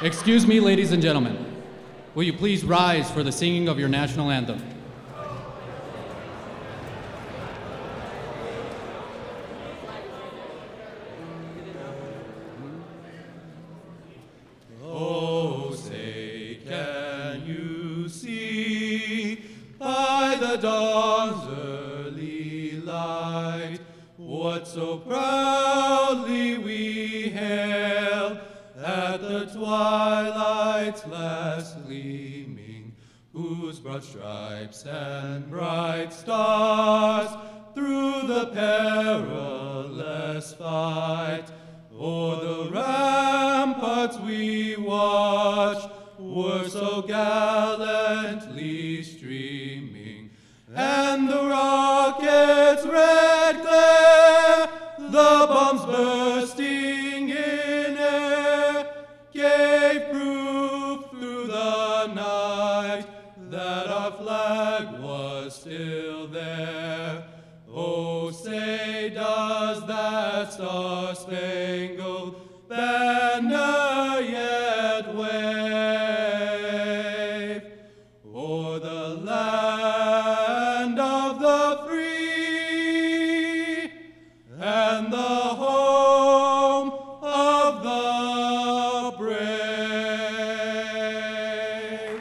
Excuse me, ladies and gentlemen. Will you please rise for the singing of your national anthem? Oh, say, can you see by the dawn's early light what so proudly we hailed at the twilight's last gleaming, whose broad stripes and bright stars through the perilous fight o'er the ramparts we watched were so gallantly streaming, and the rocket's red glare, the bombs bursting in air, gave proof through the night that our flag was still there. Oh, say, does that star-spangled banner yet wave o'er the land of the free and the home of the brave?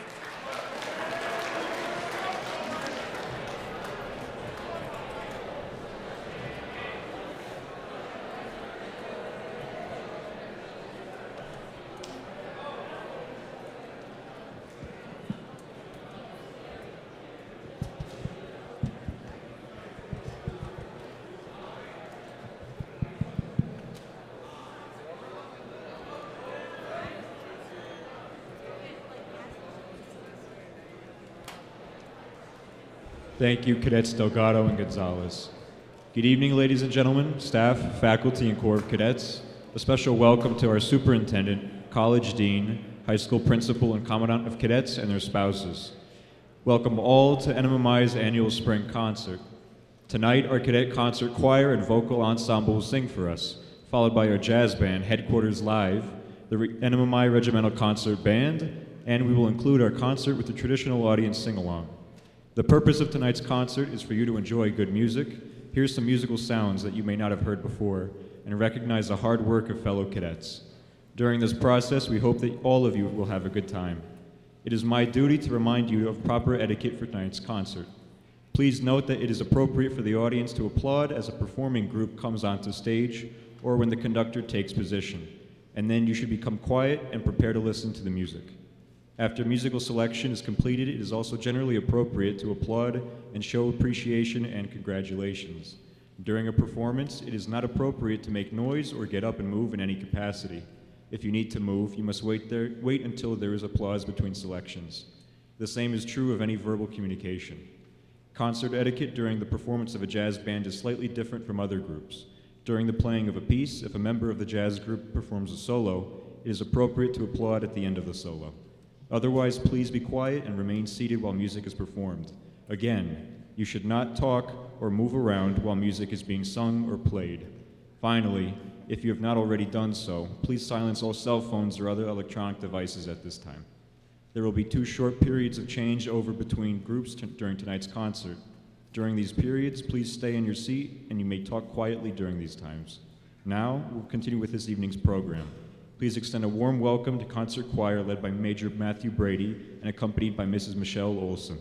Thank you, Cadets Delgado and Gonzalez. Good evening, ladies and gentlemen, staff, faculty, and Corps of Cadets. A special welcome to our superintendent, college dean, high school principal, and commandant of cadets and their spouses. Welcome all to NMMI's annual spring concert. Tonight, our cadet concert choir and vocal ensemble will sing for us, followed by our jazz band, Headquarters Live, the NMMI Regimental Concert Band, and we will include our concert with the traditional audience sing-along. The purpose of tonight's concert is for you to enjoy good music, hear some musical sounds that you may not have heard before, and recognize the hard work of fellow cadets. During this process, we hope that all of you will have a good time. It is my duty to remind you of proper etiquette for tonight's concert. Please note that it is appropriate for the audience to applaud as a performing group comes onto stage or when the conductor takes position, and then you should become quiet and prepare to listen to the music. After musical selection is completed, it is also generally appropriate to applaud and show appreciation and congratulations. During a performance, it is not appropriate to make noise or get up and move in any capacity. If you need to move, you must wait until there is applause between selections. The same is true of any verbal communication. Concert etiquette during the performance of a jazz band is slightly different from other groups. During the playing of a piece, if a member of the jazz group performs a solo, it is appropriate to applaud at the end of the solo. Otherwise, please be quiet and remain seated while music is performed. Again, you should not talk or move around while music is being sung or played. Finally, if you have not already done so, please silence all cell phones or other electronic devices at this time. There will be 2 short periods of changeover between groups during tonight's concert. During these periods, please stay in your seat and you may talk quietly during these times. Now, we'll continue with this evening's program. Please extend a warm welcome to concert choir led by Major Matthew Brady and accompanied by Mrs. Michelle Olson.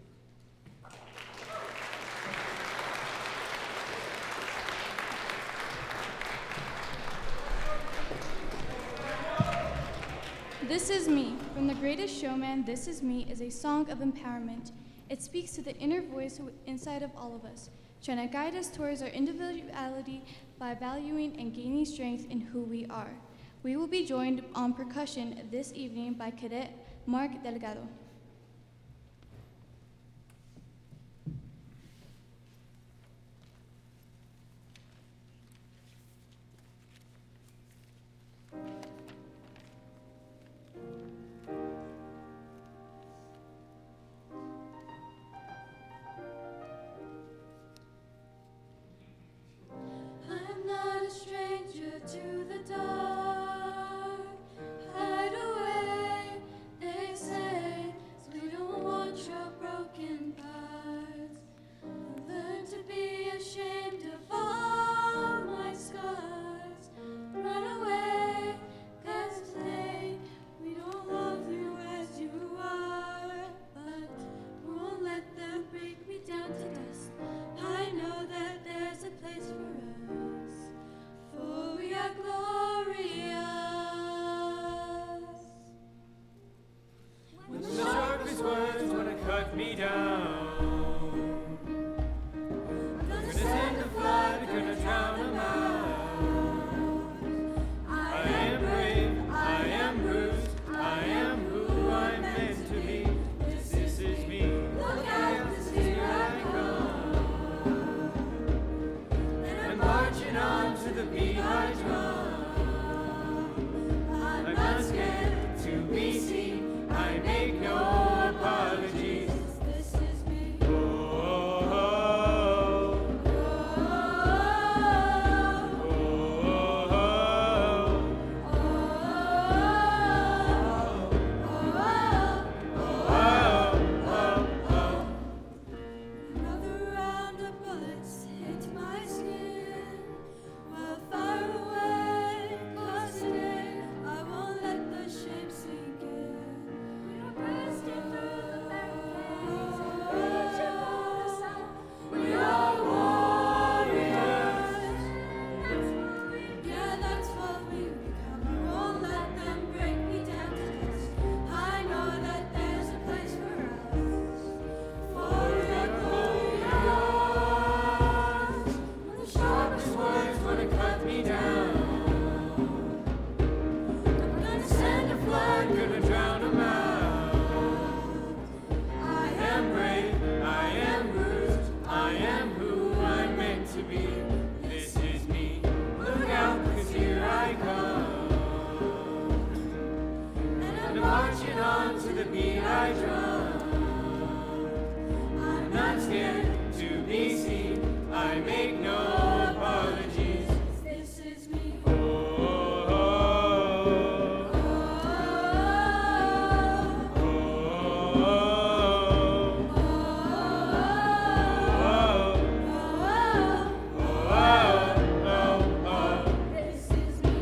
This Is Me, from The Greatest Showman, This Is Me is a song of empowerment. It speaks to the inner voice inside of all of us, trying to guide us towards our individuality by valuing and gaining strength in who we are. We will be joined on percussion this evening by Cadet Mark Delgado. I'm not a stranger to the dark. Hide away. parts. I learned to be ashamed of all my scars. Run away, 'cause today we don't love you as you are. But won't let them break me down to dust. I know that there's a place for us, for we are glorious. When the sharpest words want to cut me down, I'm gonna send a flood, gonna drown them out. I am brave, I am bruised, I am who I'm meant to be. This is me. Look out, 'cause here I come. And I'm marching on to the beat I drum. I'm not scared to be seen. I make no apologies. This is me. Oh, oh, oh, Another round of bullets hit my skin. Well, fire away, 'cause today I won't let the shame sink in. We are bursting through the barricades, reaching for the sun. We are warriors. That's what we become. I won't let them break me down to dust. I know that there's a place for us, for we are glorious. When the sharpest words want to cut me down. I'm gonna send a flood, Gonna drown them out. I I am brave, I am bruised, I am who I'm meant to be. This is me. Look out, 'cause here I come. And I'm marching on to the beat I drum. I'm not scared to be seen. I make no apologies. This is me. Oh, oh, This is me.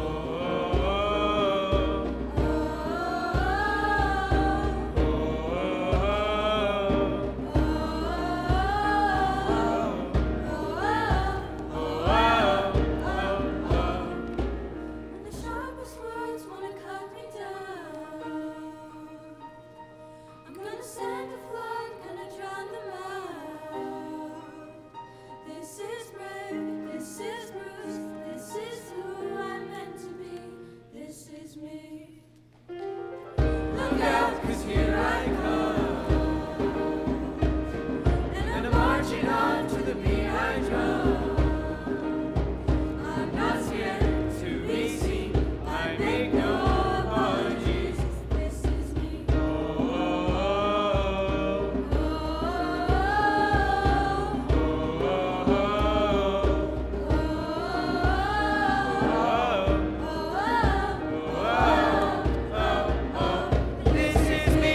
When the sharpest words wanna cut me down, I'm gonna send a flood, gonna drown them out. This is brave, this is bruised, this is who I'm meant to be. This is me. Look out, 'cause here I come. And I'm marching on to the beat I drum. I'm not scared to be seen. I make no apologies. This is me. Oh, this is me.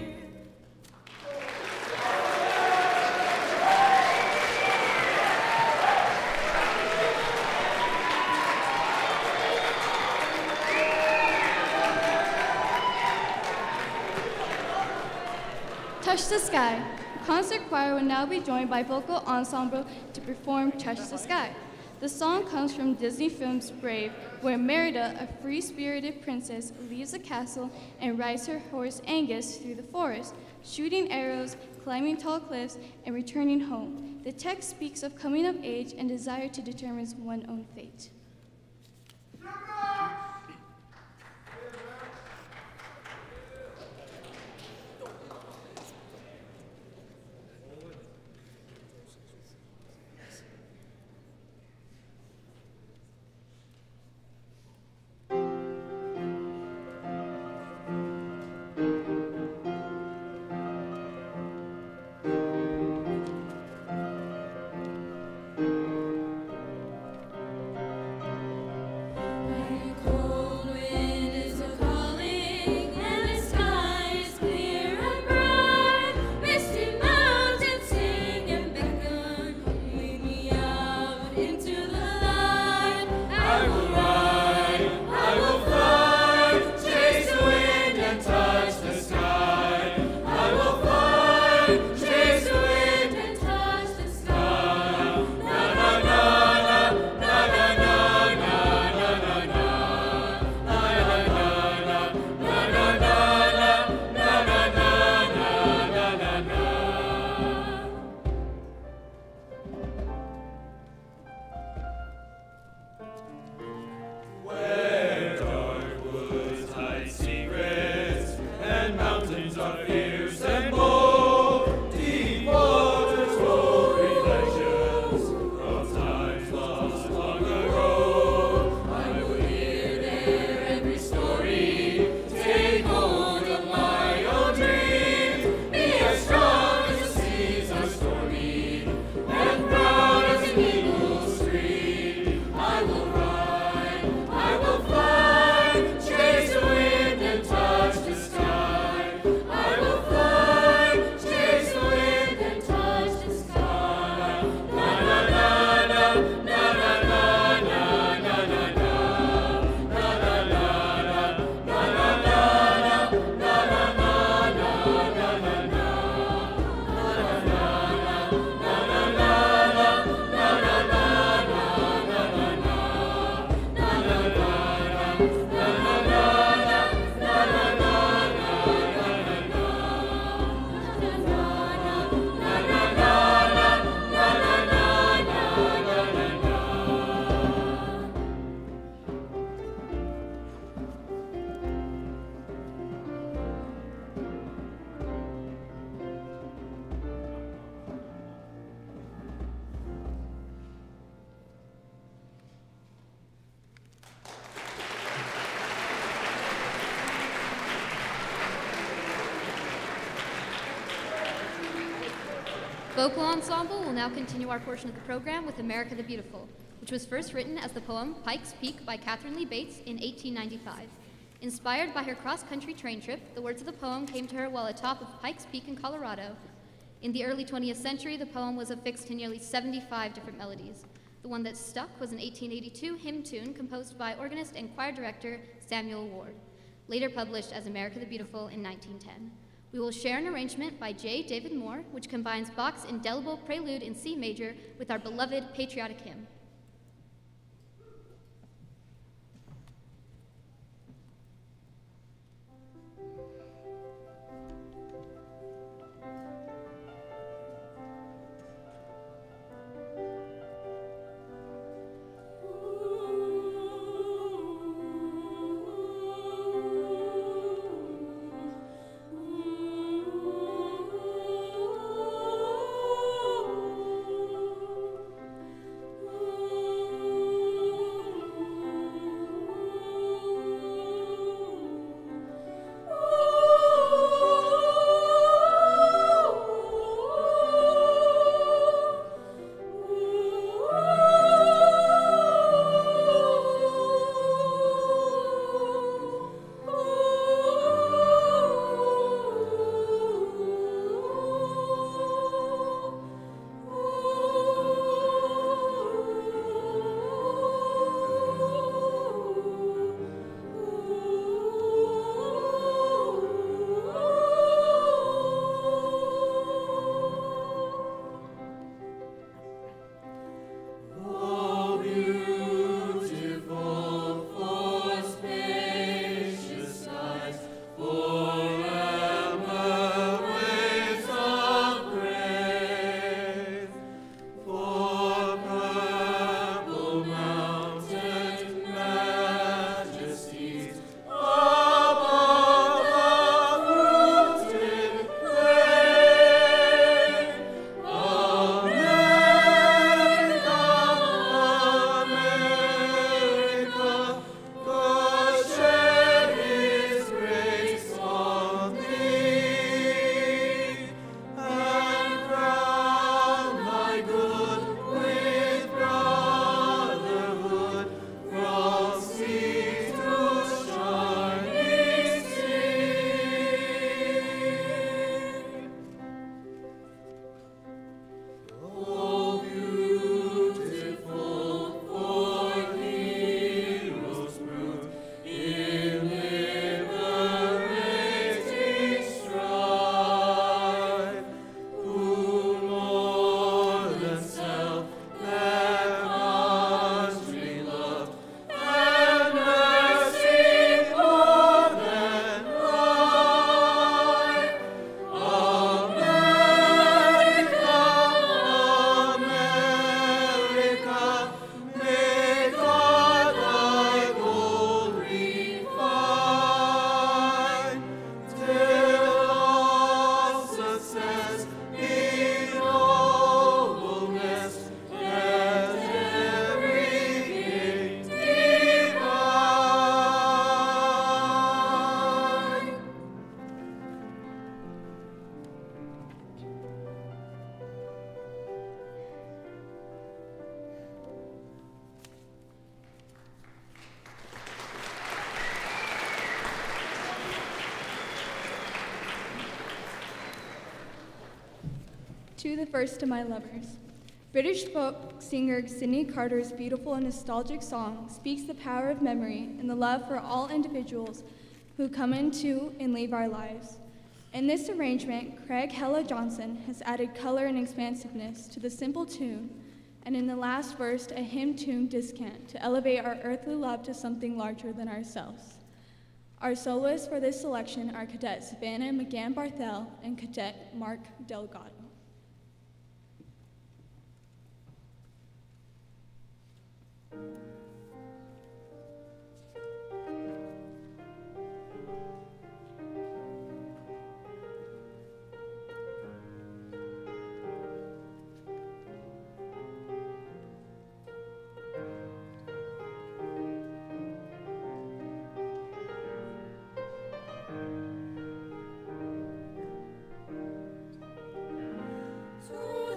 Touch the Sky. The concert choir will now be joined by vocal ensemble to perform Touch the Sky. The song comes from Disney film's Brave, where Merida, a free-spirited princess, leaves a castle and rides her horse Angus through the forest, shooting arrows, climbing tall cliffs, and returning home. The text speaks of coming of age and desire to determine one's own fate. Vocal Ensemble will now continue our portion of the program with America the Beautiful, which was first written as the poem Pike's Peak by Catherine Lee Bates in 1895. Inspired by her cross-country train trip, the words of the poem came to her while atop of Pike's Peak in Colorado. In the early 20th century, the poem was affixed to nearly 75 different melodies. The one that stuck was an 1882 hymn tune composed by organist and choir director Samuel Ward, later published as America the Beautiful in 1910. We will share an arrangement by J. David Moore, which combines Bach's indelible prelude in C major with our beloved patriotic hymn. To the First of My Lovers. British folk singer Sydney Carter's beautiful and nostalgic song speaks the power of memory and the love for all individuals who come into and leave our lives. In this arrangement, Craig Hella Johnson has added color and expansiveness to the simple tune, and in the last verse, a hymn tune descant to elevate our earthly love to something larger than ourselves. Our soloists for this selection are Cadet Savannah McGann Barthel and Cadet Mark Delgado. To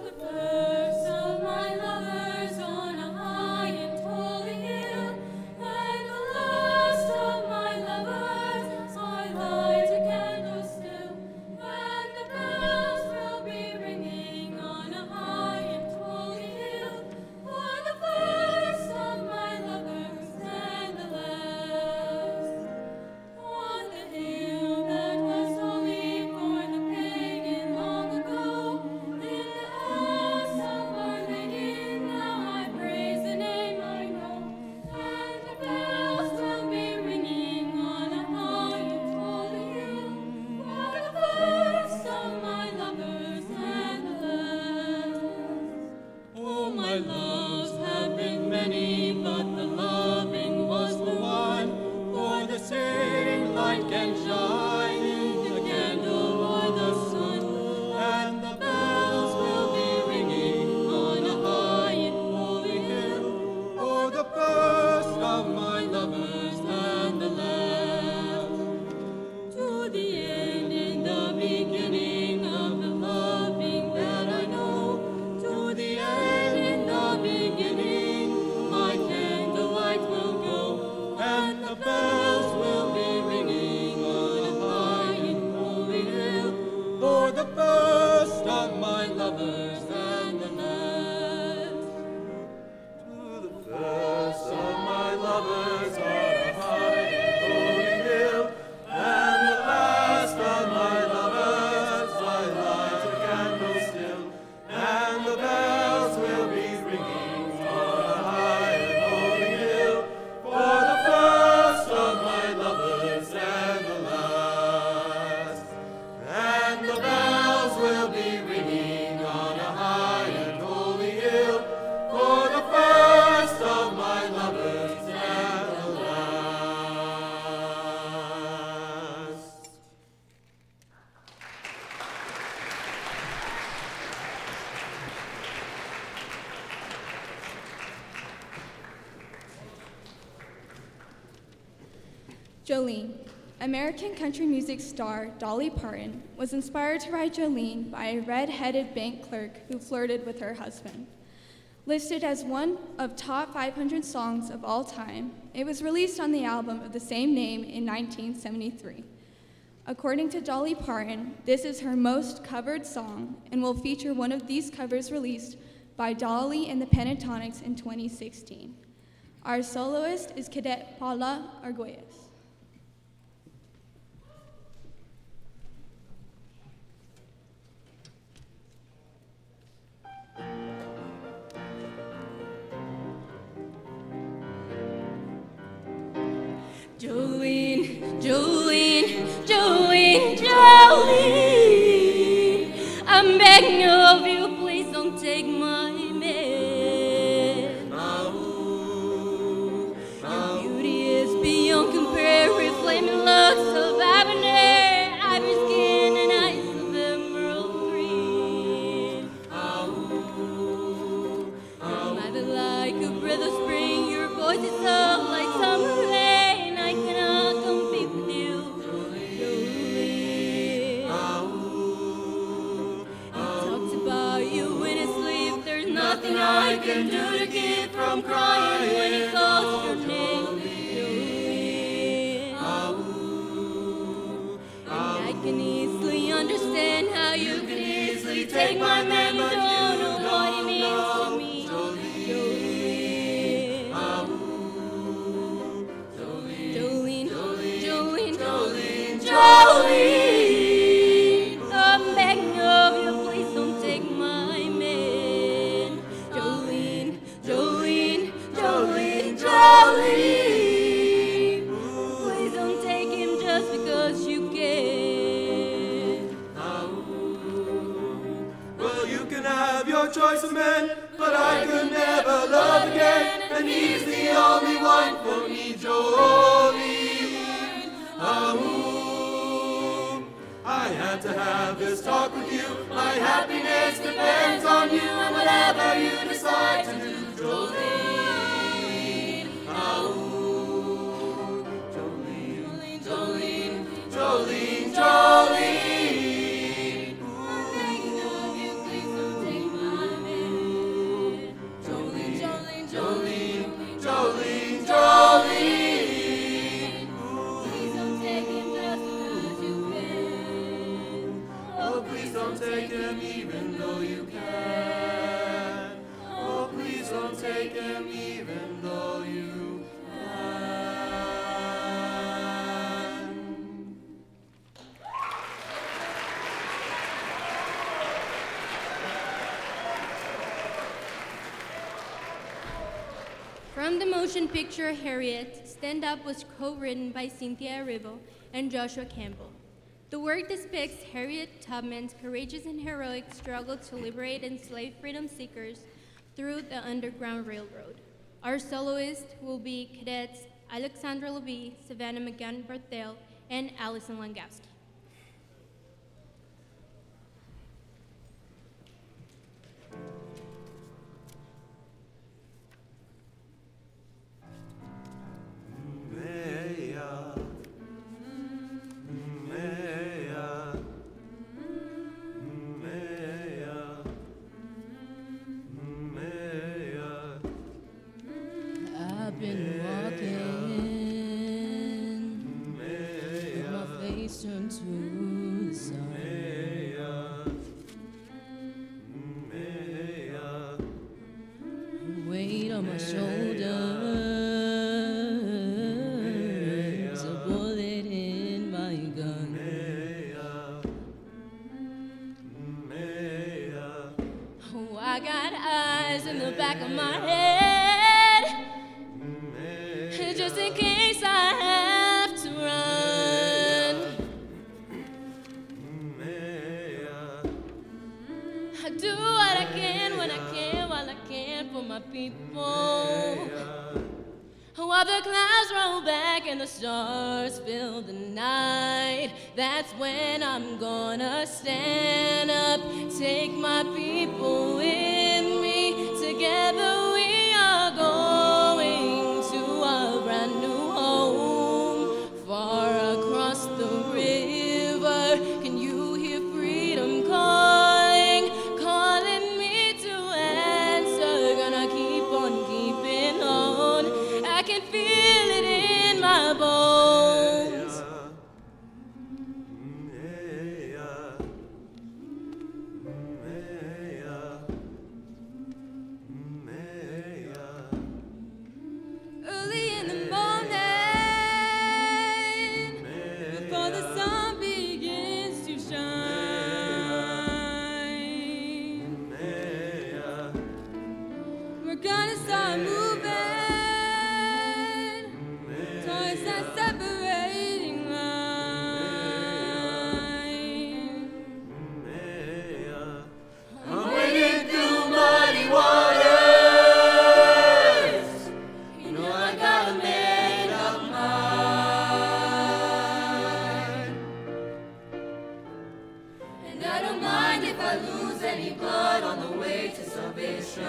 Jolene. American country music star Dolly Parton was inspired to write Jolene by a red-headed bank clerk who flirted with her husband. Listed as one of top 500 songs of all time, it was released on the album of the same name in 1973. According to Dolly Parton, this is her most covered song and will feature one of these covers released by Dolly and the Pentatonics in 2016. Our soloist is Cadet Paula Arguelles. Jolene, Jolene, Jolene, Jolene, I'm begging of you, please don't take my man. Your beauty is beyond compare with flaming looks of ebony, ivory skin and eyes of emerald green. Your smile is like a breath of spring, your voice is soft like summer rain. Nothing I can do to keep from crying when he calls your name, Jolene. And I can easily understand how you can easily take my man. You don't know what he means to me, Jolene. Jolene, Jolene, Jolene, Jolene. I'm begging of you, please don't take my please don't take him just because you can. Well, you can have your choice of men, but I could never love again, and he's the only one for me, Jolene. I had to have this talk with you. My happiness depends on you, and whatever you decide to do, Jolene. Jolene, Jolene, Jolene. I'm begging of you, please don't take my man. Jolene, Jolene, Jolene, Jolene, Jolene. Please don't take him just because you can. Oh, please don't take him even though you can. Oh, please don't take him even though you can. From the motion picture Harriet, Stand Up was co-written by Cynthia Erivo and Joshua Campbell. The work depicts Harriet Tubman's courageous and heroic struggle to liberate enslaved freedom seekers through the Underground Railroad. Our soloists will be cadets Alexandra Levy, Savannah McGann-Barthel, and Allison Langowski. I've been walking with my face turned to the sun. Weight on my shoulders, a bullet in my gun. Oh, I got eyes in the back of my head, just in case I have to run. I do what I can when I can, while I can for my people. While the clouds roll back and the stars fill the night, that's when I'm gonna stand up, take my people with me. Together we are going to a brand new home, far any blood on the way to salvation.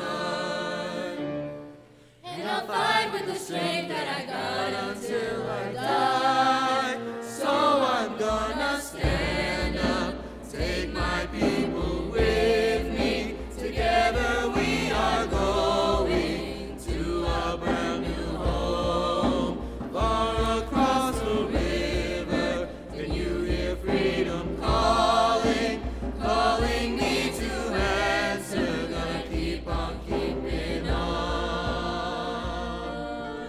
And I'll fight with the strength that I got until I die. So I'm gonna stand up, take my people with me. Together we are going to a brand new home. Far across the river, can you hear freedom calling? Calling me to answer, gonna keep on keeping on.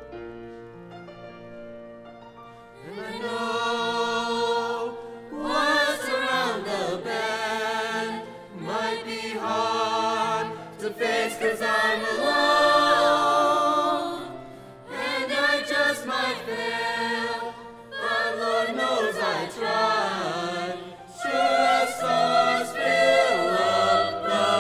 And I know what's around the bend might be hard to face, 'cause I'm alone. And I just might fail, but Lord knows I tried. Sure as stars fill up the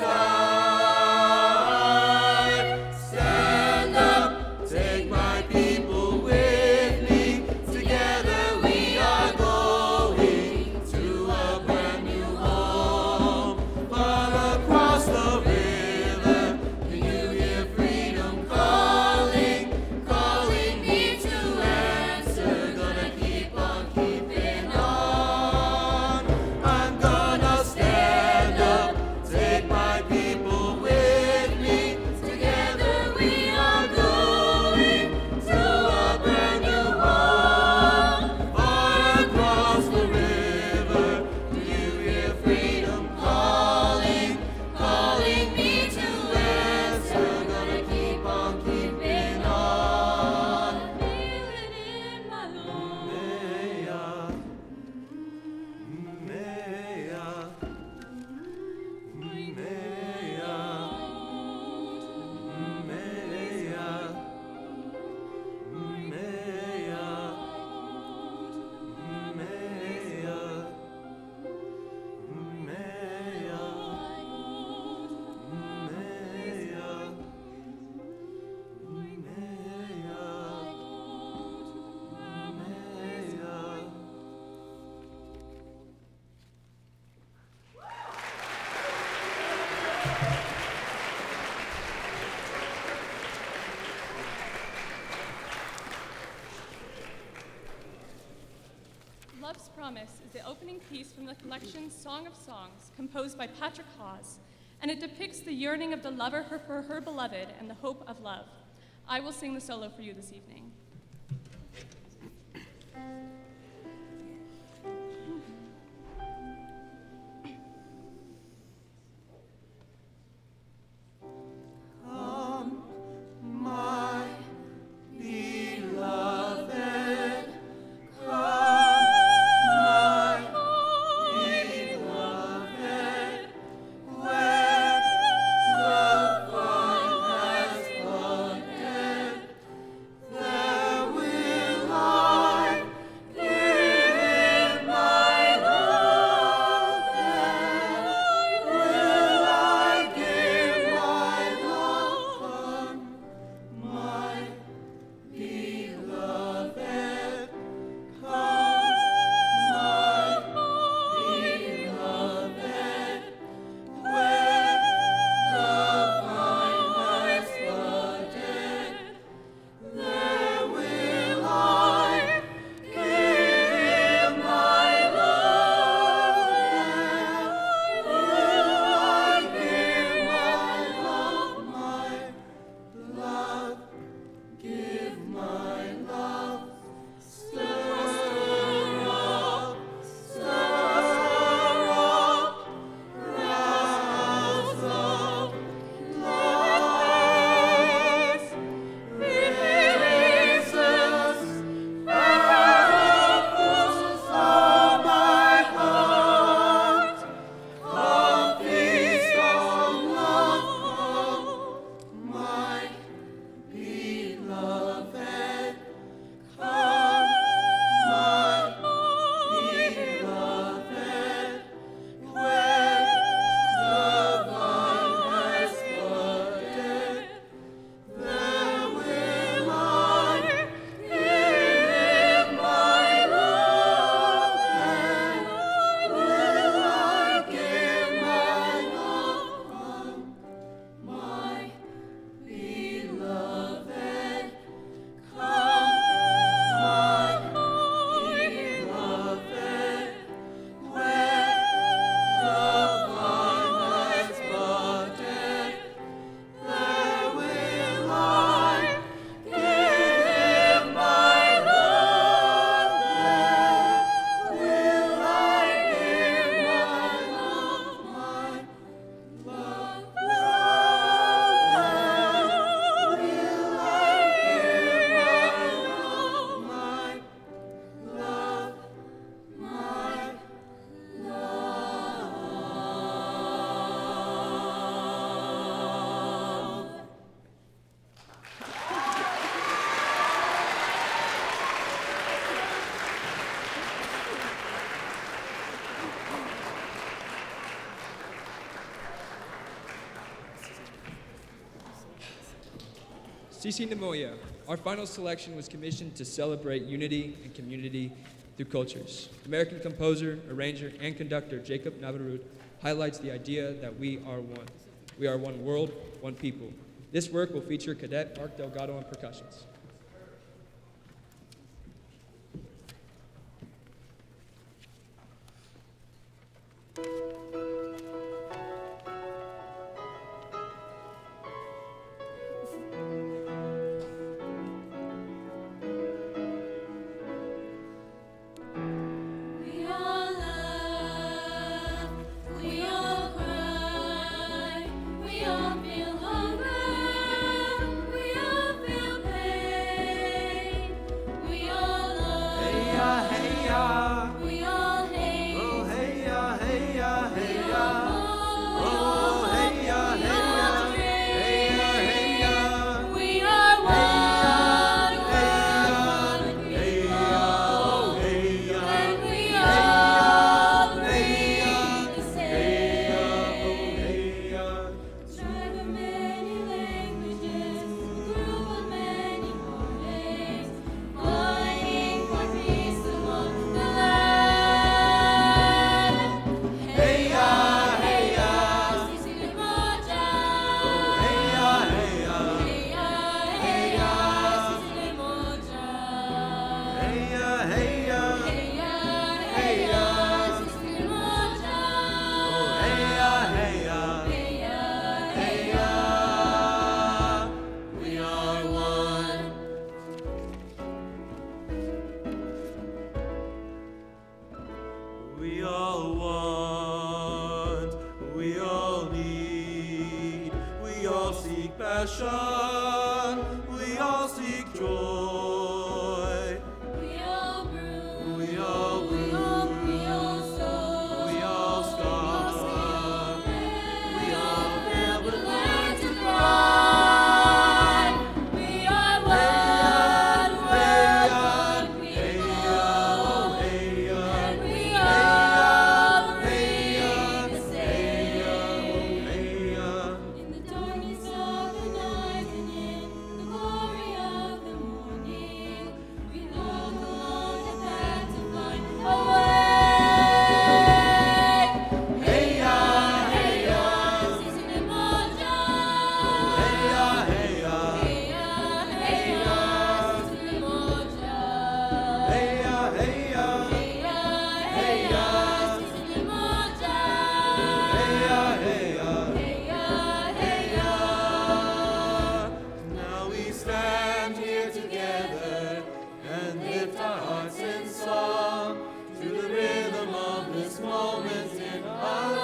sky. Stand up, take my people with me. Together we are going to a brand new home. Far across the river, can you hear freedom calling? Calling me to answer, gonna keep on keeping on. I'm gonna stand up, take my people with me. Together we are going to a brand new home. Far across the river, do you hear freedom calling? Calling me to answer, gonna keep on keeping on. Feel it in my lungs. Love's Promise is the opening piece from the collection Song of Songs, composed by Patrick Hawes, and it depicts the yearning of the lover for her beloved and the hope of love. I will sing the solo for you this evening. Come, my beloved, come, my beloved, where the vine has planted, there will I Cici Nemoya. Our final selection was commissioned to celebrate unity and community through cultures. American composer, arranger, and conductor Jacob Navarrete highlights the idea that we are one. We are one world, one people. This work will feature Cadet Mark Delgado on percussions. We all laugh, we all cry, we all feel hunger, we all feel pain, we all love. Hey ya, hey ya. We all hate. Oh hey ya, hey ya, hey ya. Oh hey ya, hey ya, hey ya, hey ya. We are one, one, hey ya, hey ya. And we all breathe the same. Tribe of many languages, group of many heartaches, fighting for peace among the land. Hey ya, hey ya, Cici Nemoja. Hey ya, hey ya, hey ya, hey ya, Cici Nemoja. Hey ya, hey ya, hey ya, hey ya, Cici Nemoja. Hey ya, hey ya, hey ya, hey ya. We are one. We all want, we all need, we all seek passion, we all seek joy. We all brew, We all brew, we all sow, we all starve, we all fail but learn to thrive. We are one, one people, and we all breathe the same. In the darkness of the night and in the glory of the morning, we walk along the path to find a way. Hey ya, hey ya, Cici Nemoja. Hey ya, hey ya, hey ya, hey ya, Cici Nemoja. Hey ya, hey ya, hey ya, hey ya, Cici Nemoja. Hey ya, hey ya, hey ya, hey ya. Now we stand here together and lift our hearts in song to the rhythm of this moment in our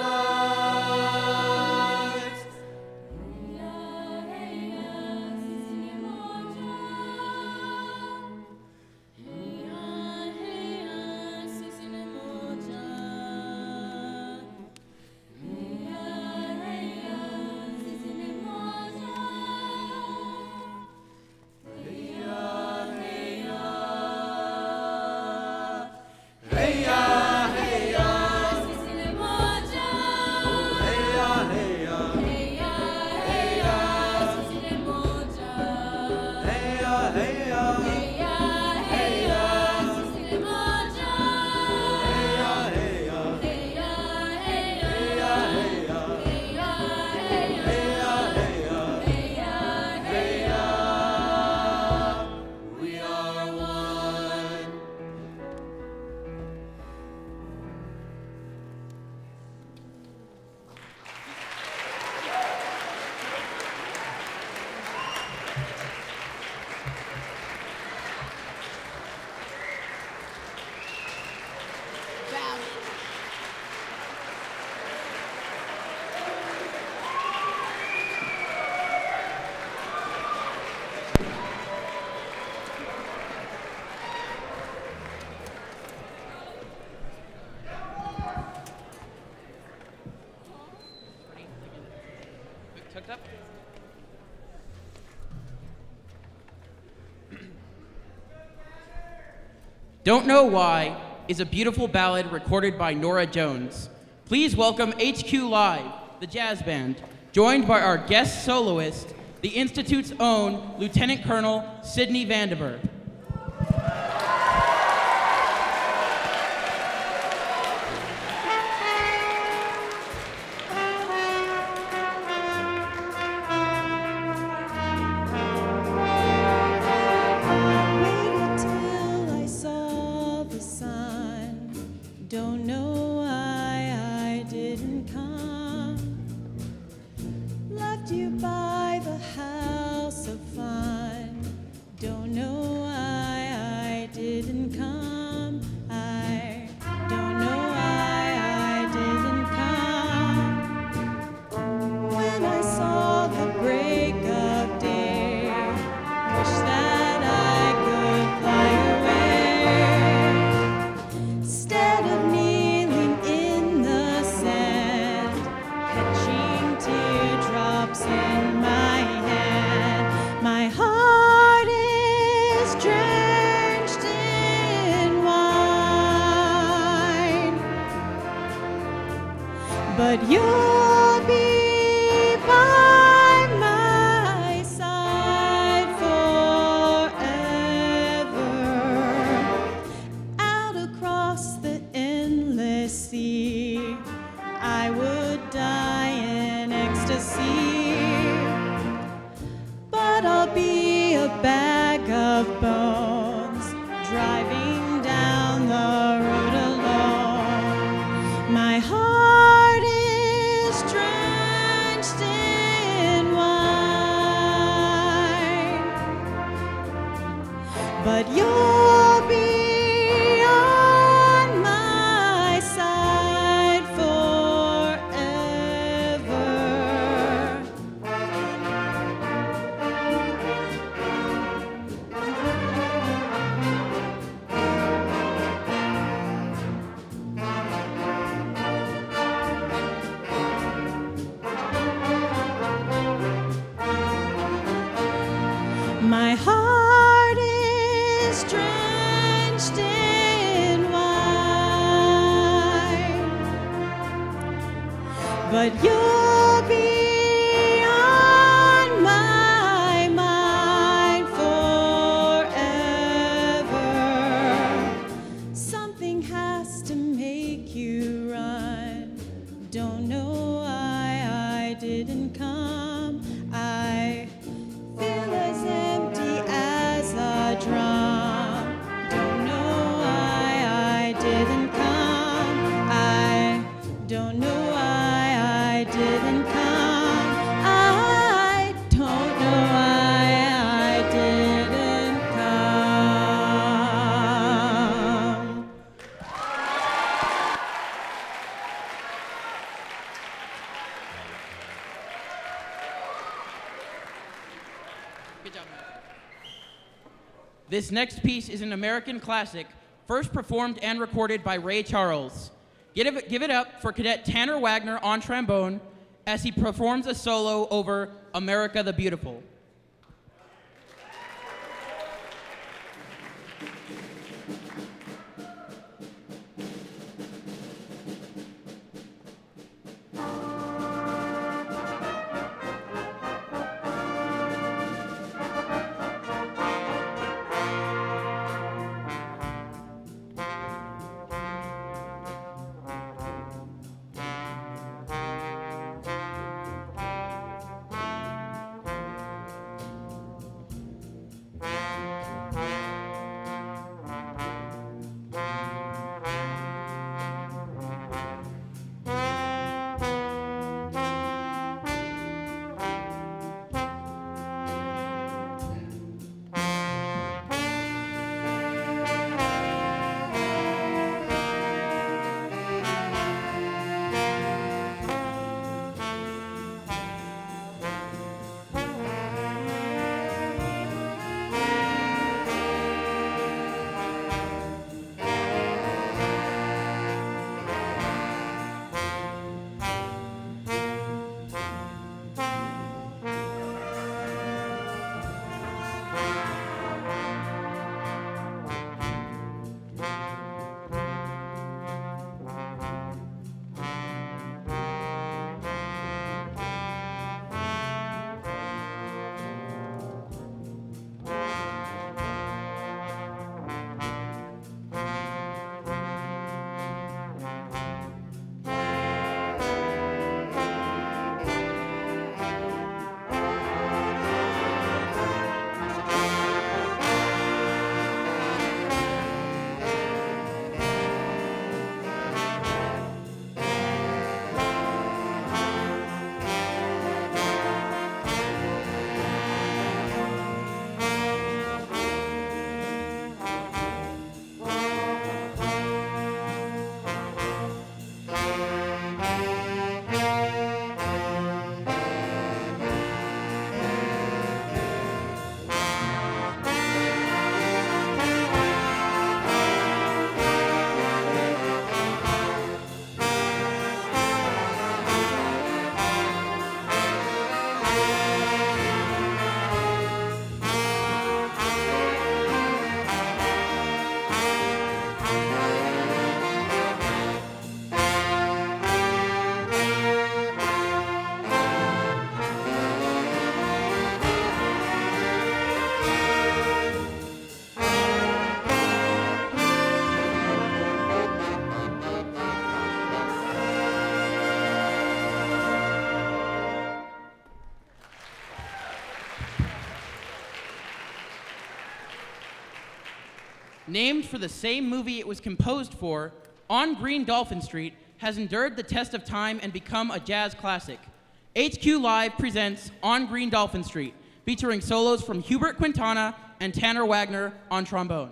lives. Hey ya, hey ya, Cici Nemoja. Hey ya, hey ya, Cici Nemoja. Hey ya, hey ya, Cici Nemoja. Hey ya, hey ya. Hey ya, hey ya, Cici Nemoja. Hey ya, hey ya, Hey ya, hey ya, Cici Nemoja. hey ya, hey ya, Hey ya, hey ya, Cici Nemoja. hey ya, hey ya, Hey ya, hey ya, hey ya, hey ya, hey ya, hey ya, hey ya, hey ya. hey ya, hey ya. We are one. Tucked up. Don't Know Why is a beautiful ballad recorded by Nora Jones. Please welcome HQ Live, the jazz band, joined by our guest soloist, the Institute's own Lieutenant Colonel Sidney Vandenberg. Don't know why I didn't come. Left you by the house of fun. Don't know why I didn't come. I don't know why I didn't come. When I saw the break of day, wish that I could fly away. Instead of kneeling in the sand, catching teardrops in my hand, my heart is drenched in wine. But you'll be by my side forever. Out across the endless sea, I would die in ecstasy. But I'll be a bag of bones, driving down the road alone. My heart is drenched in wine. But you'll be on my side forever. My heart is drenched in wine, but you'll be on my mind forever. Something has to make you run. Don't know why I didn't come. I feel as empty as a drum. Don't know why I didn't come. I don't know why I didn't come. I don't know why I didn't come. Good job. This next piece is an American classic, first performed and recorded by Ray Charles. Give it up for Cadet Tanner Wagner on trombone as he performs a solo over America the Beautiful. named for the same movie it was composed for, On Green Dolphin Street has endured the test of time and become a jazz classic. HQ Live presents On Green Dolphin Street, featuring solos from Hubert Quintana and Tanner Wagner on trombone.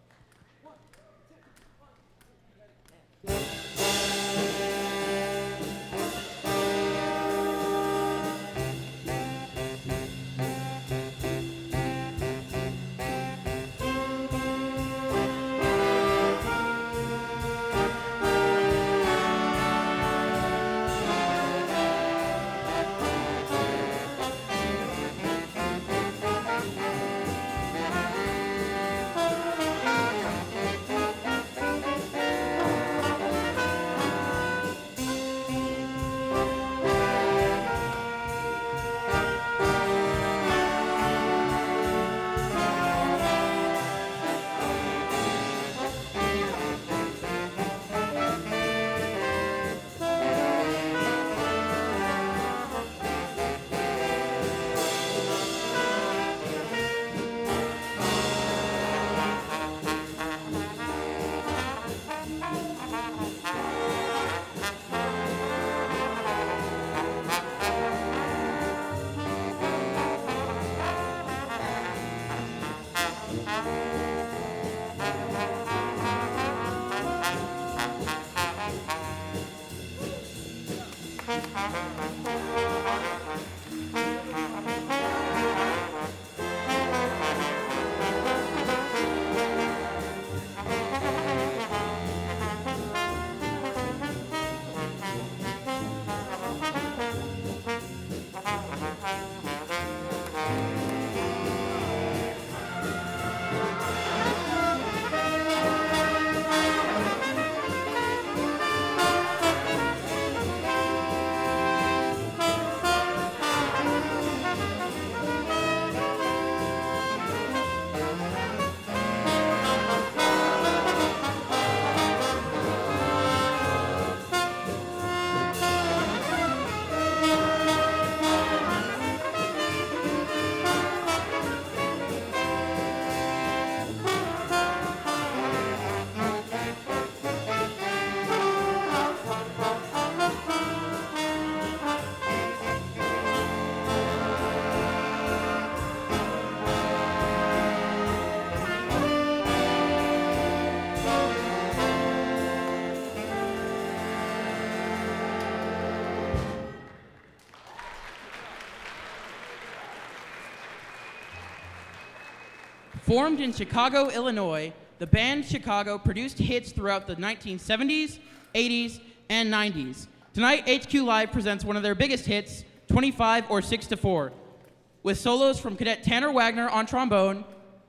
Formed in Chicago, Illinois, the band Chicago produced hits throughout the 1970s, 80s, and 90s. Tonight, HQ Live presents one of their biggest hits, 25 or 6 to 4, with solos from Cadet Tanner Wagner on trombone,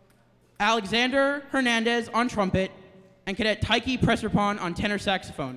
Alexander Hernandez on trumpet, and Cadet Tyke Presserpon on tenor saxophone.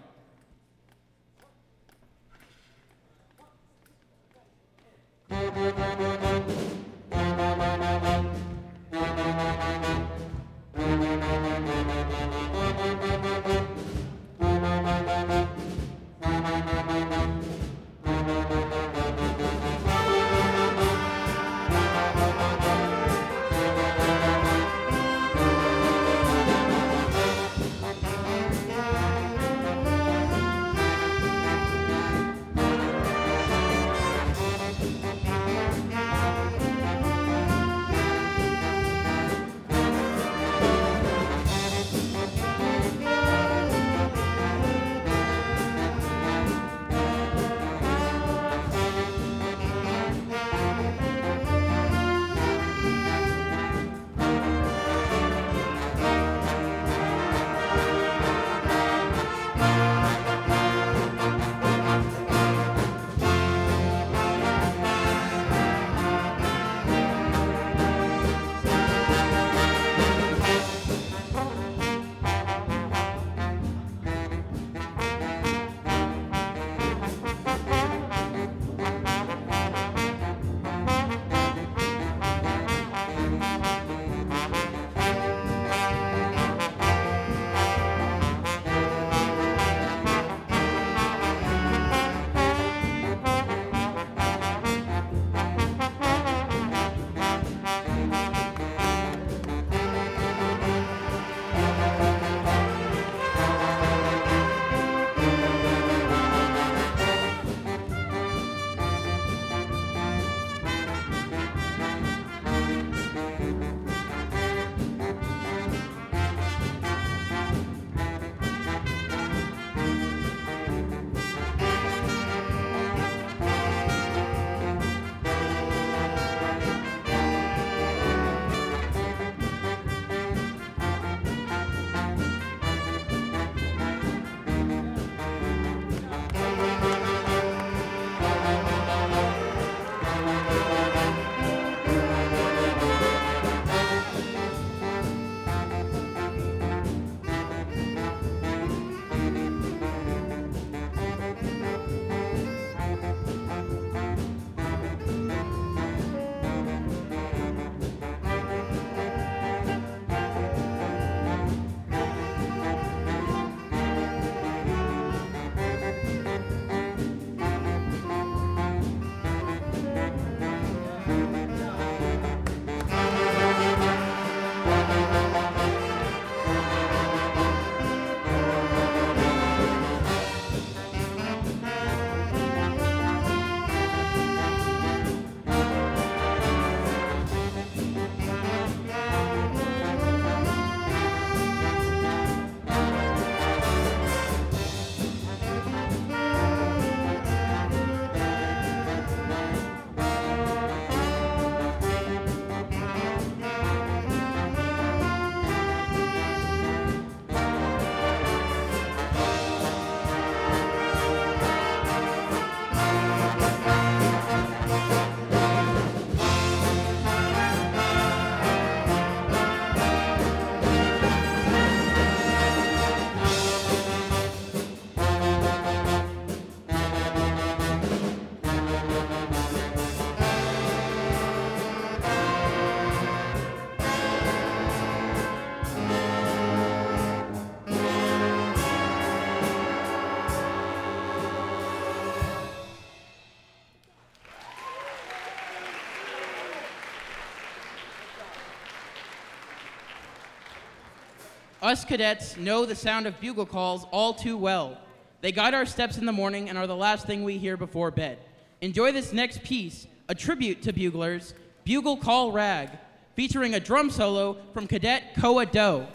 Us cadets know the sound of bugle calls all too well. They guide our steps in the morning and are the last thing we hear before bed. Enjoy this next piece, a tribute to buglers, Bugle Call Rag, featuring a drum solo from Cadet Koa Doe.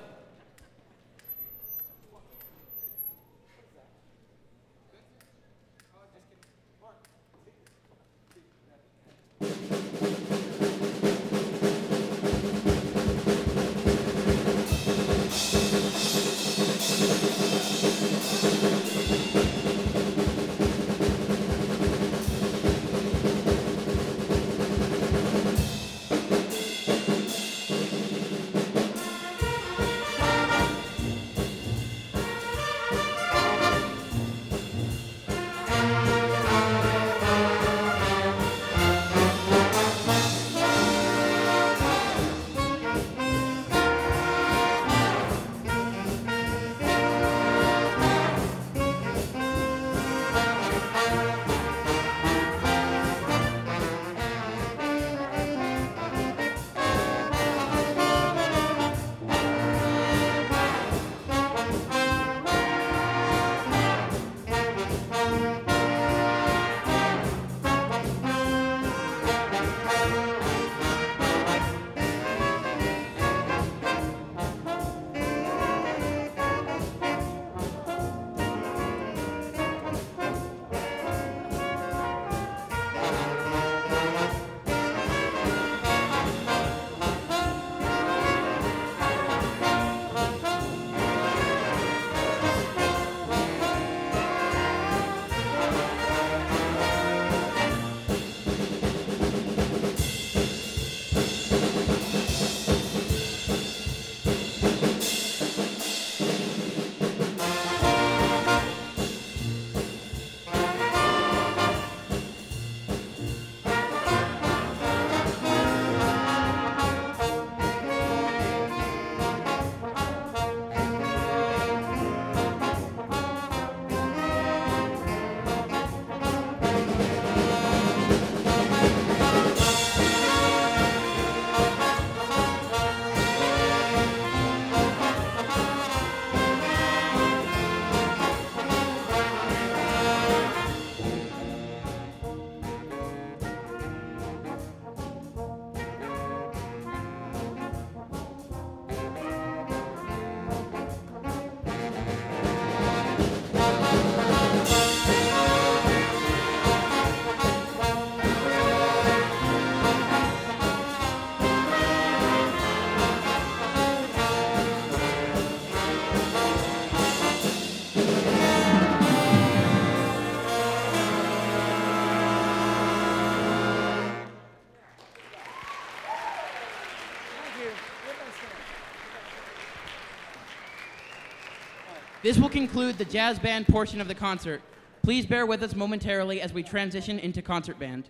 This will conclude the jazz band portion of the concert. Please bear with us momentarily as we transition into concert band.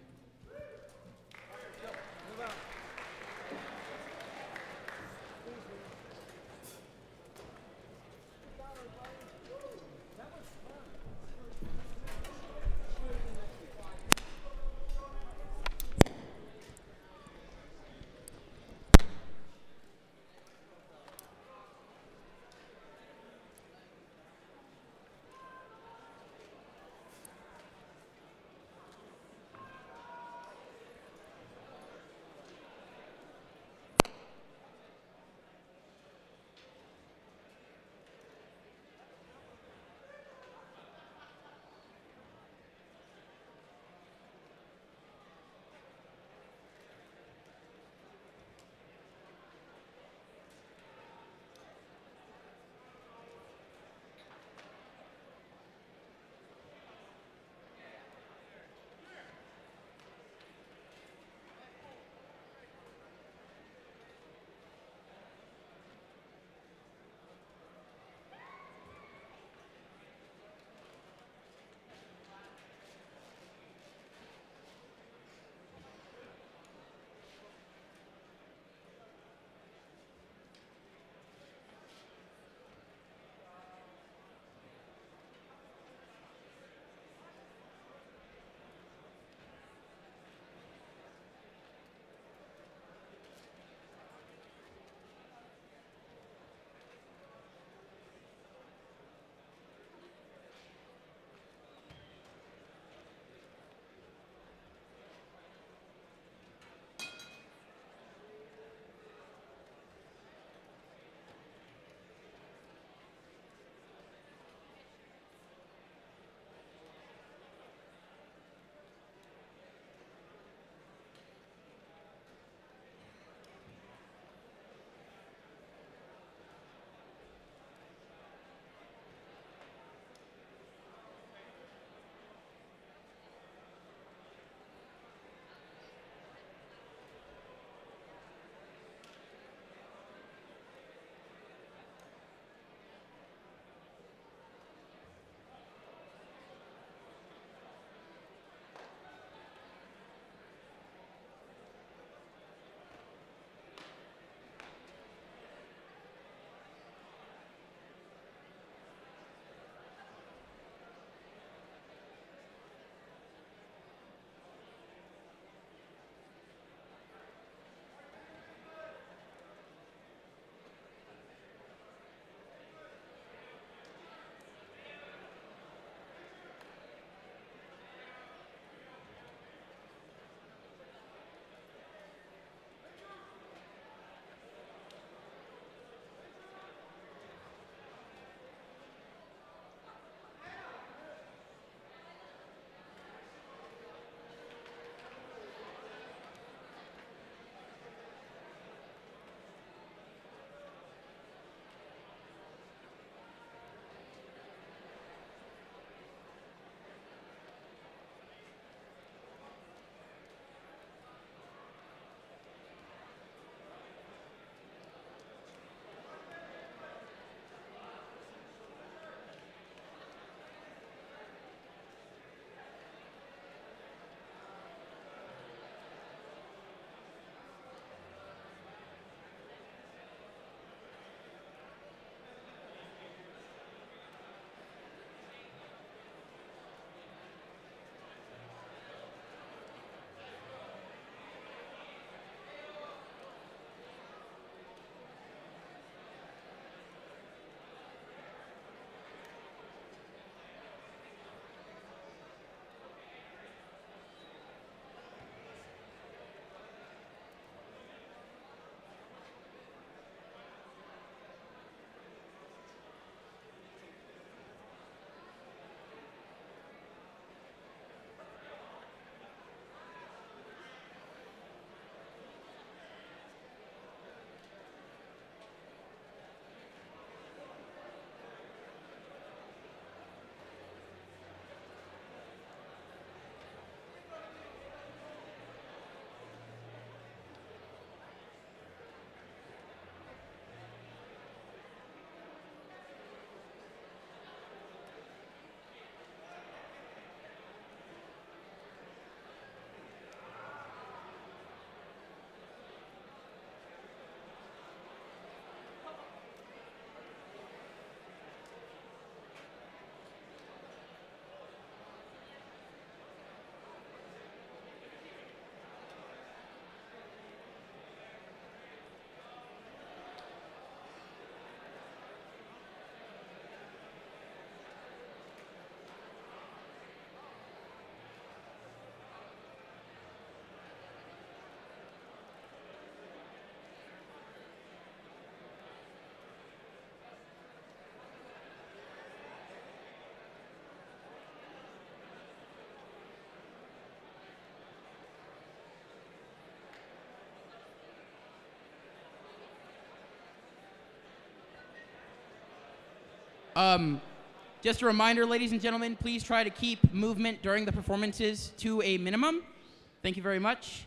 Just a reminder, ladies and gentlemen, please try to keep movement during the performances to a minimum. Thank you very much.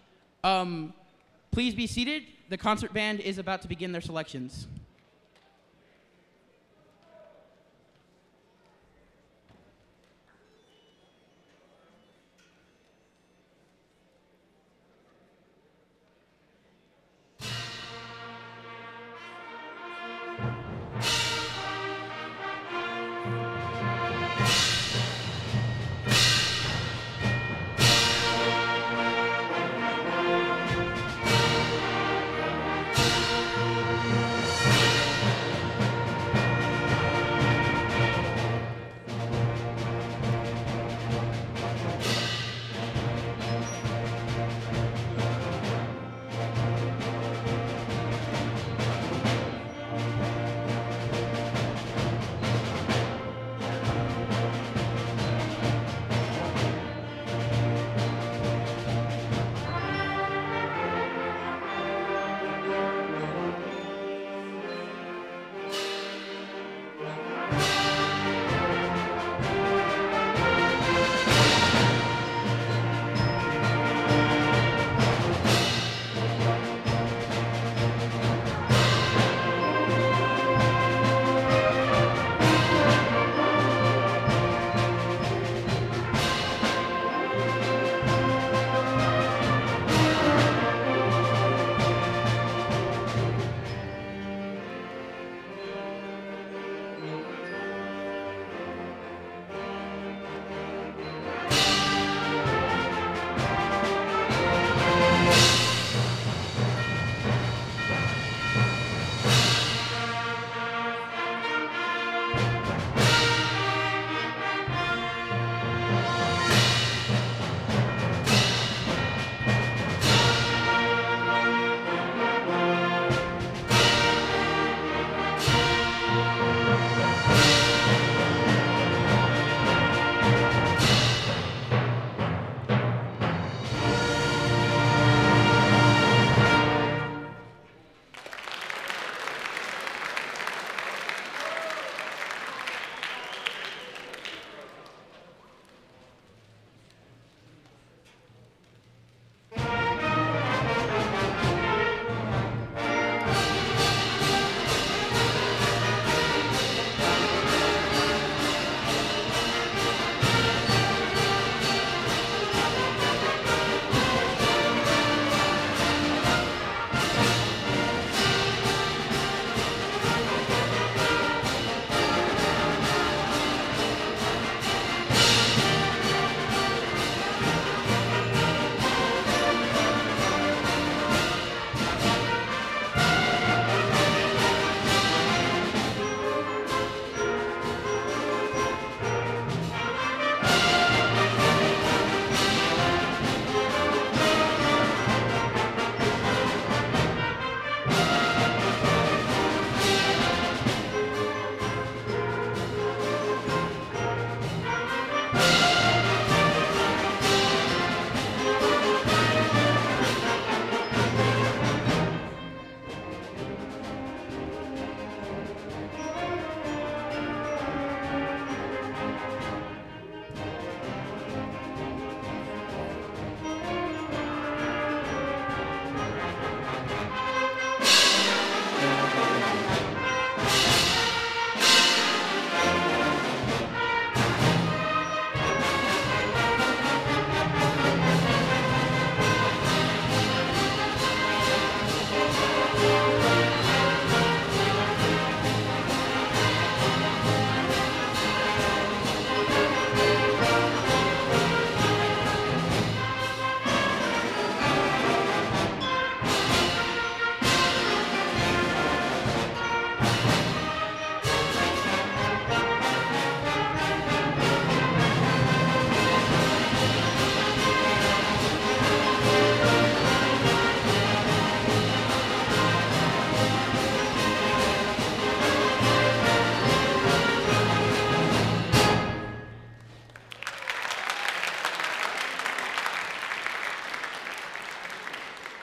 Please be seated. The concert band is about to begin their selections.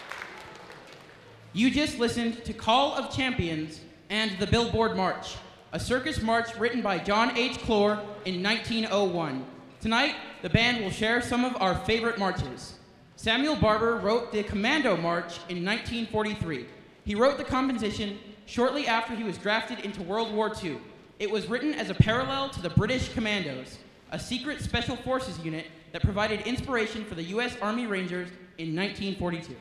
You just listened to Call of Champions and the Billboard March. a circus march written by John H. Clore in 1901. Tonight, the band will share some of our favorite marches. Samuel Barber wrote the Commando March in 1943. He wrote the composition shortly after he was drafted into World War II. It was written as a parallel to the British Commandos, a secret special forces unit that provided inspiration for the U.S. Army Rangers in 1942.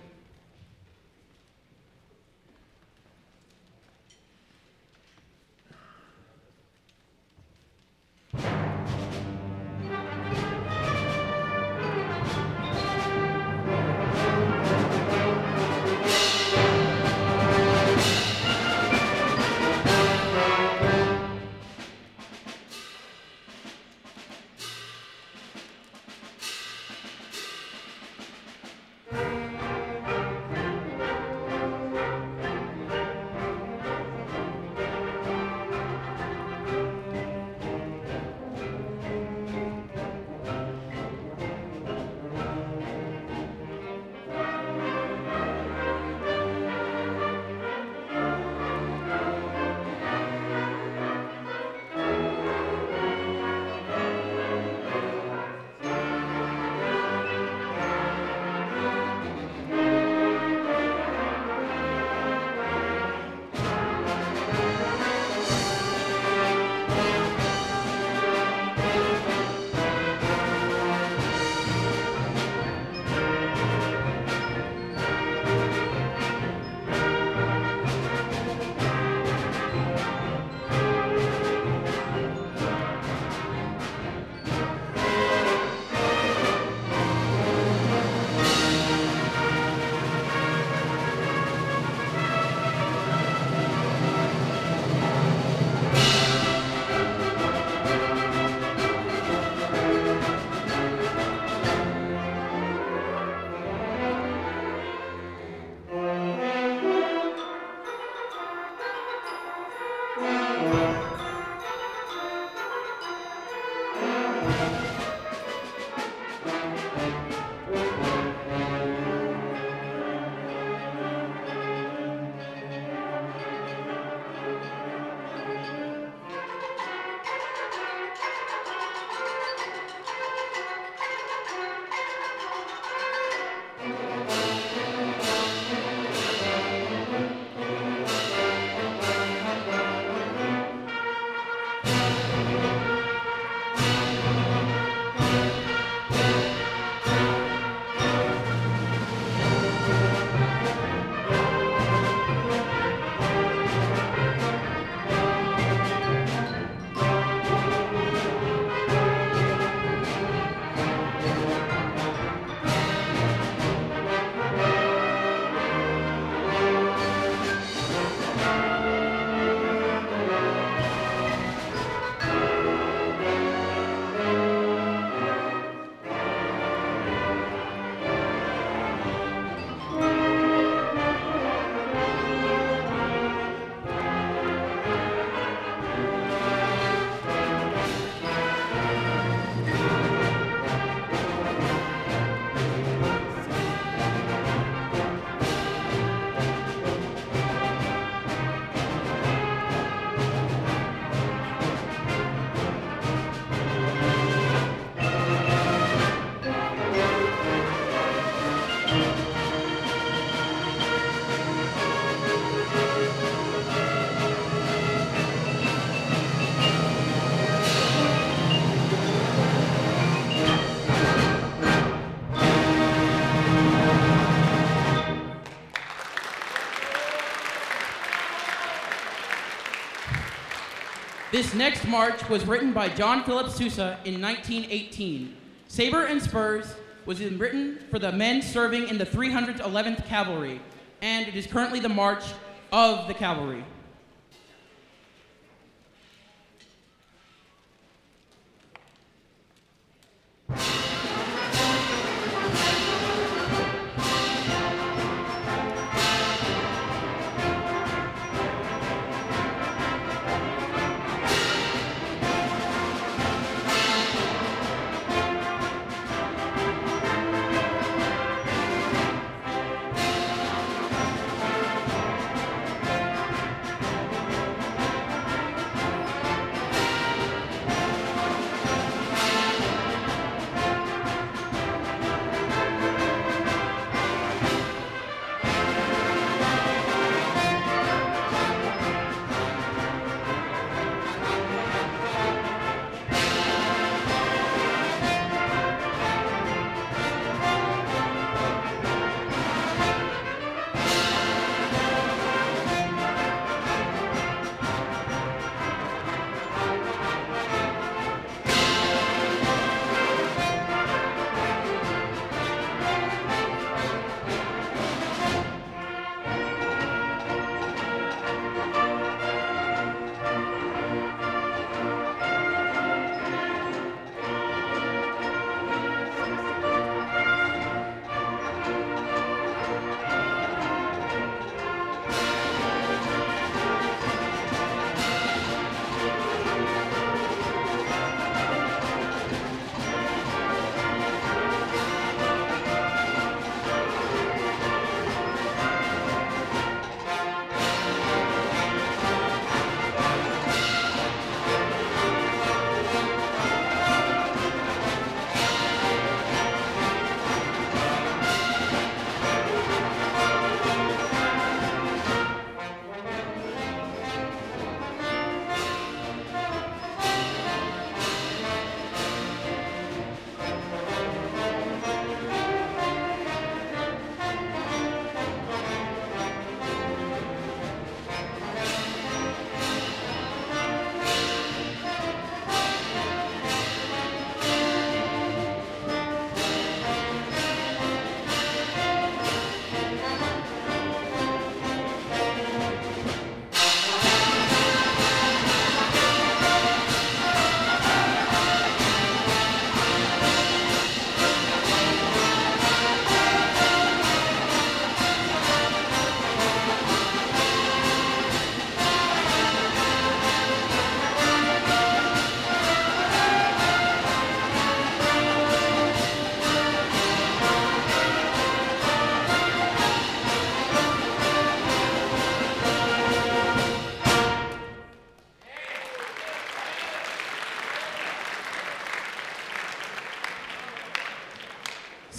This next march was written by John Philip Sousa in 1918. Saber and Spurs was written for the men serving in the 311th Cavalry, and it is currently the march of the cavalry.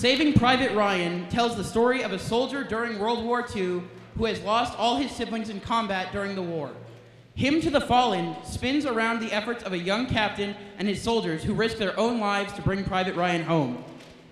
Saving Private Ryan tells the story of a soldier during World War II who has lost all his siblings in combat during the war. Hymn to the Fallen spins around the efforts of a young captain and his soldiers who risk their own lives to bring Private Ryan home.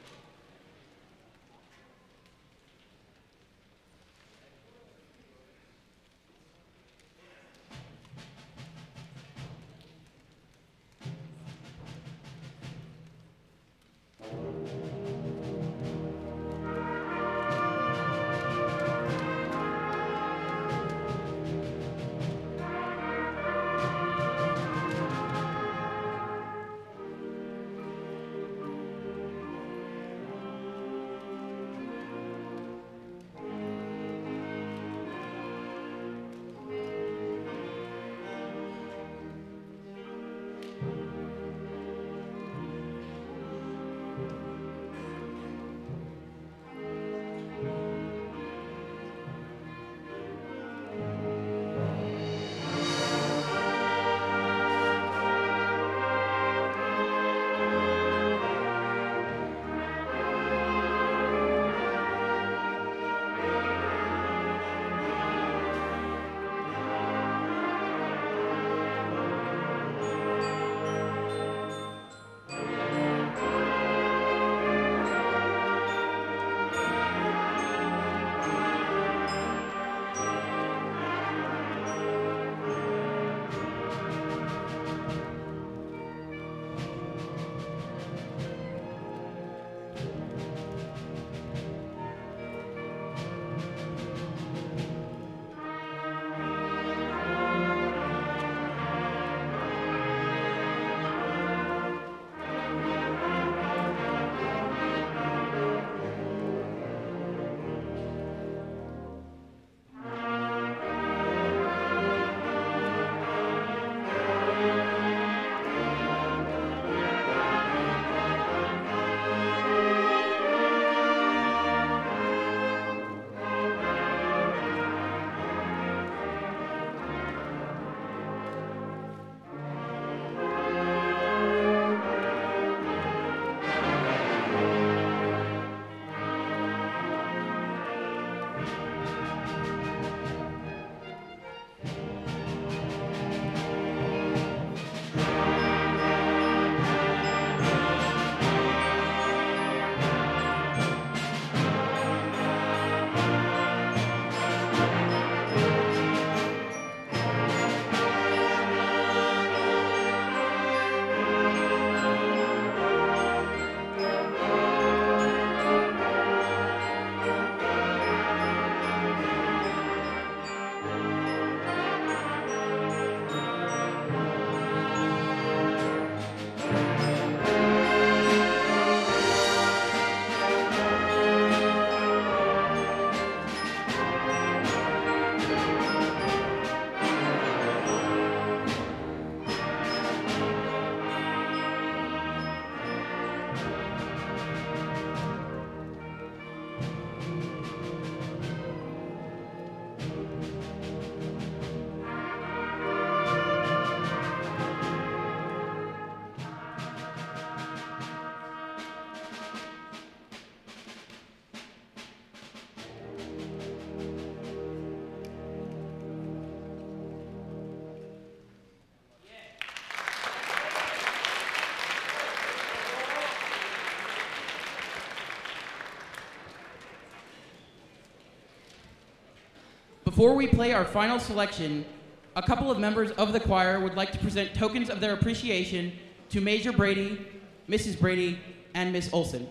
Before we play our final selection, a couple of members of the choir would like to present tokens of their appreciation to Major Brady, Mrs. Brady, and Miss Olson.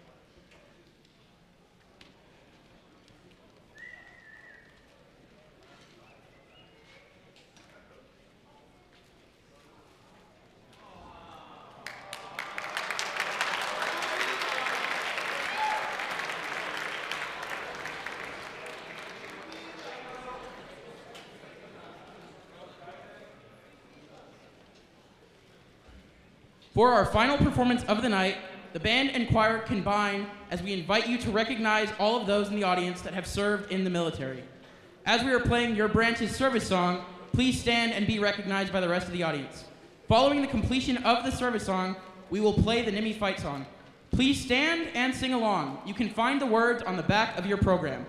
For our final performance of the night, the band and choir combine as we invite you to recognize all of those in the audience that have served in the military. As we are playing your branch's service song, please stand and be recognized by the rest of the audience. Following the completion of the service song, we will play the NIMI fight song. Please stand and sing along. You can find the words on the back of your program.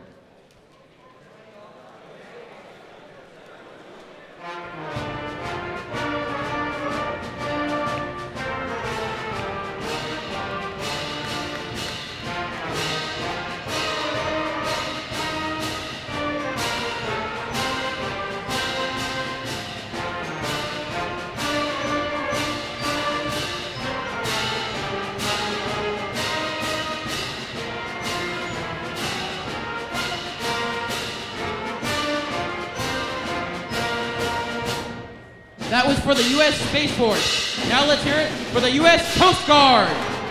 That was for the U.S. Space Force. Now let's hear it for the U.S. Coast Guard.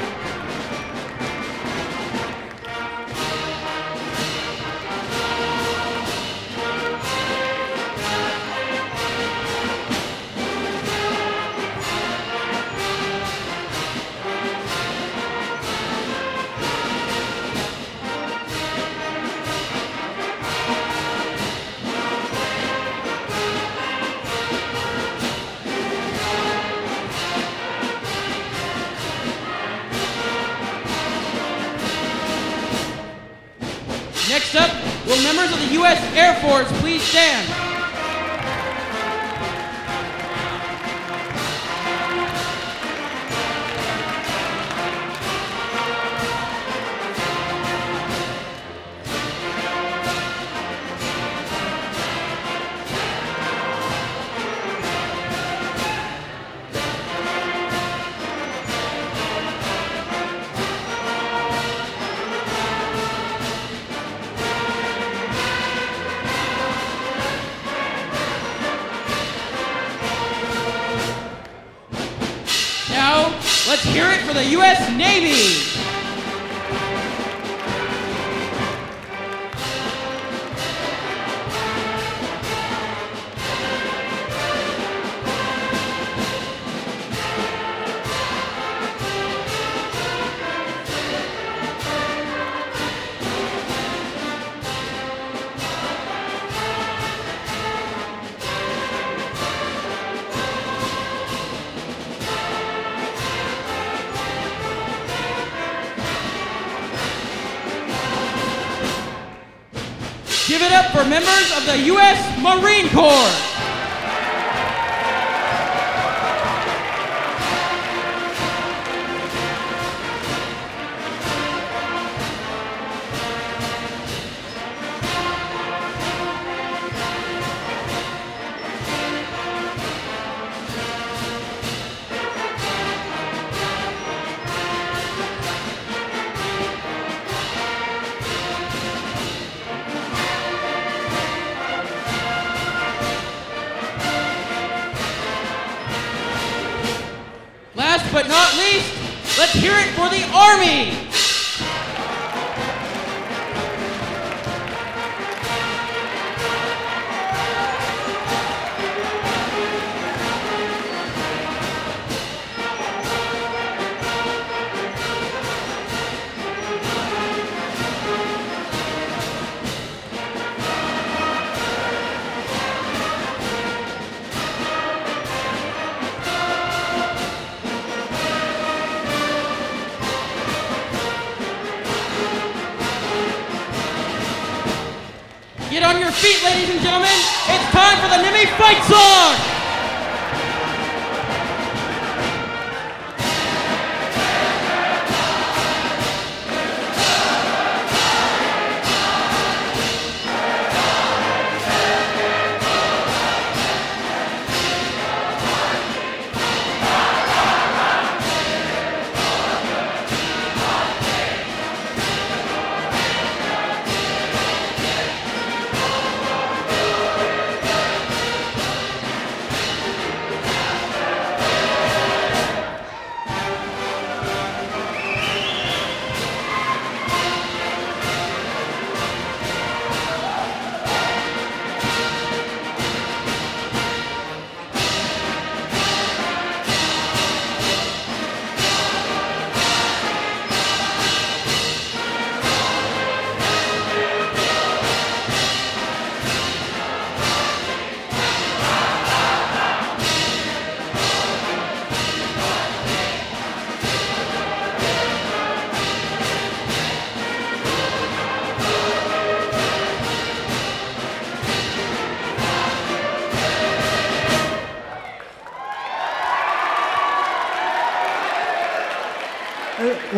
Next up, will members of the U.S. Air Force please stand? Let's hear it for the U.S. Navy. Give it up for members of the U.S. Marine Corps. Last but not least, let's hear it for the Army. Get on your feet, ladies and gentlemen. It's time for the NIMI Fight Song.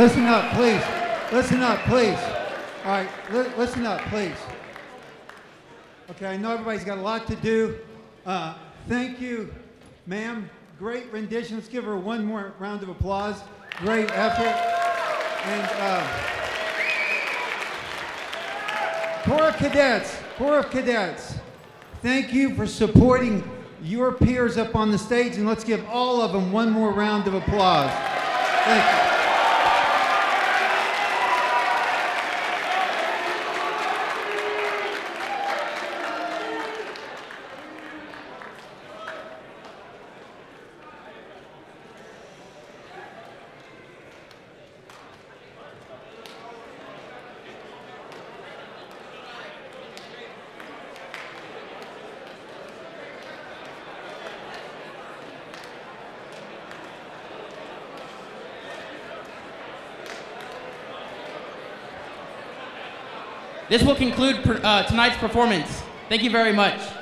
listen up, please. Listen up, please. All right, listen up, please. Okay, I know everybody's got a lot to do. Thank you, ma'am. Great rendition. Let's give her one more round of applause. Great effort. And Corps of Cadets, thank you for supporting your peers up on the stage, and let's give all of them one more round of applause. Thank you. This will conclude tonight's performance. Thank you very much.